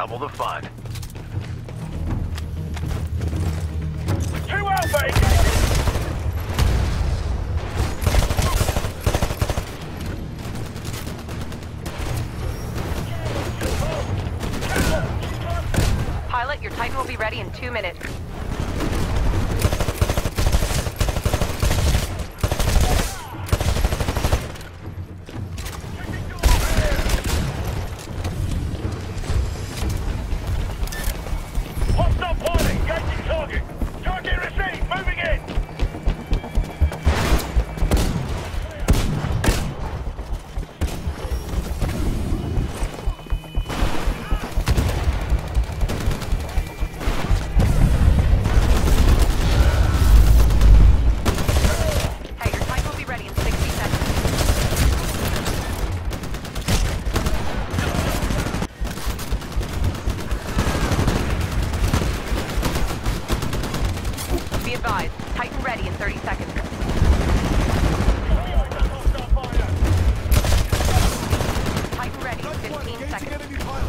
Double the fun. 2 Alpha engaging! Pilot, your Titan will be ready in 2 minutes. Hostile pilot engaging target! Target received! Moving in! Hey, your Titan will be ready in 60 seconds. Be advised, Titan ready in 30 seconds. Titan ready in 15 seconds.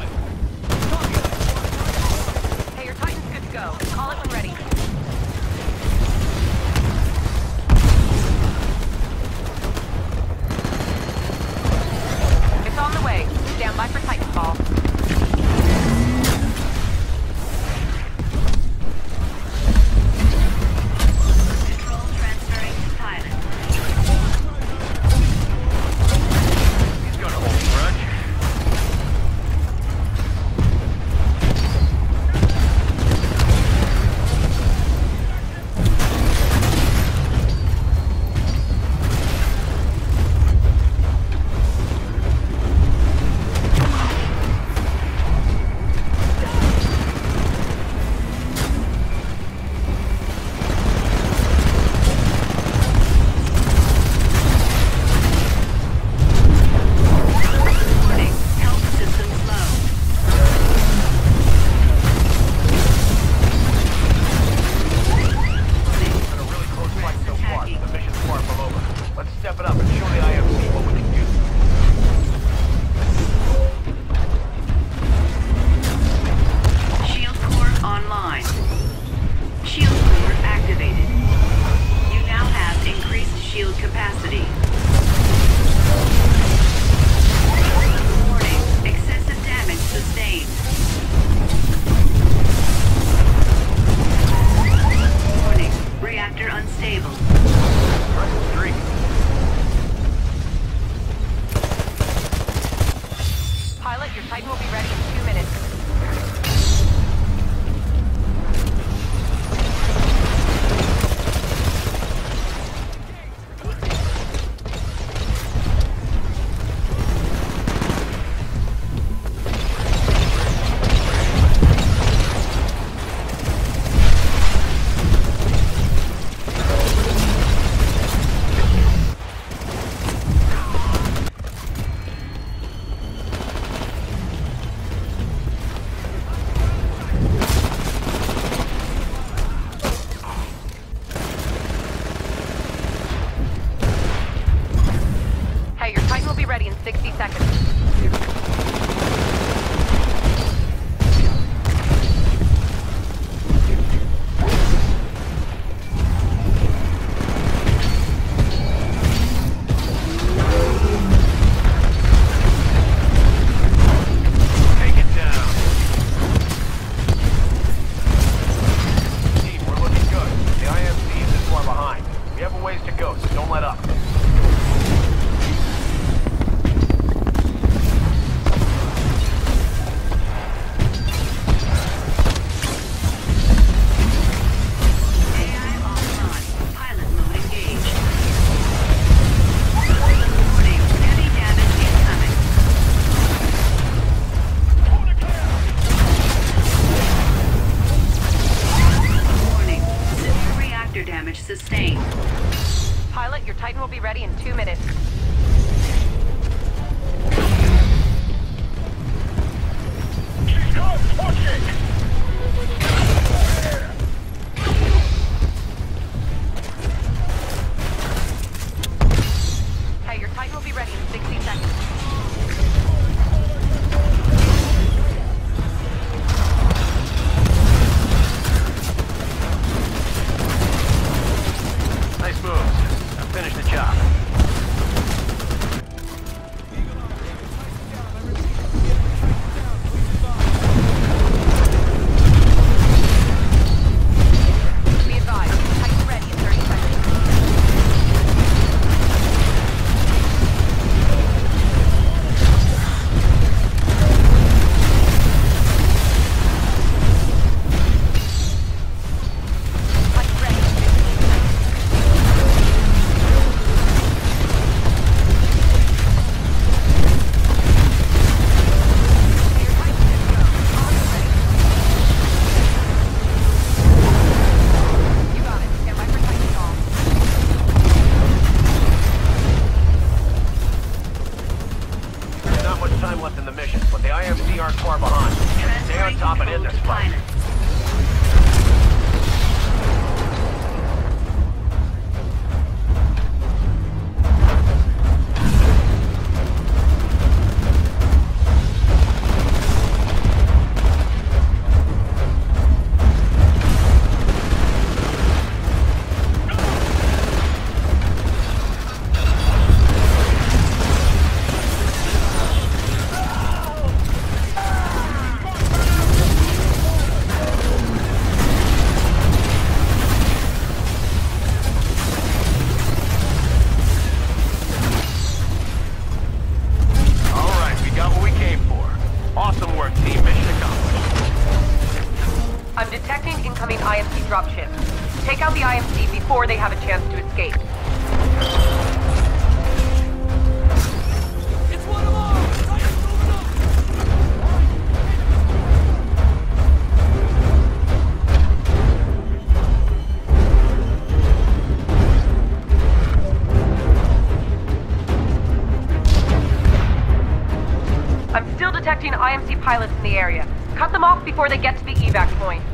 Hey, your Titan's good to go. Call it when ready. It's on the way. Stand by for Titanfall. Control transferring to pilot. He's gonna hold a grudge. Warning, health systems low. It's been a really close fight so far, but the mission's far from over. Let's step it up and show the IFC what we can do. Shield core online. Shield core activated. You now have increased shield capacity. Warning, excessive damage sustained. Warning, reactor unstable. Press the streak. Pilot, your Titan will be ready in 2 minutes. Hey, your Titan will be ready in 60 seconds. Take it down. Team, we're looking good. The IFC isn't far behind. We have a ways to go, so don't let up. AI offline. Pilot mode engaged. Warning, heavy damage incoming. Warning, severe reactor damage sustained. Pilot, your Titan will be ready in 2 minutes. She's gone! Watch it! Hey, your Titan will be ready in 60 seconds. much time left in the mission, but the IMC aren't far behind. Stay on top and end this fight. I'm detecting incoming IMC dropship. Take out the IMC before they have a chance to escape. It's one of ours! Titan's moving I'm still detecting IMC pilots in the area. Cut them off before they get to the evac point.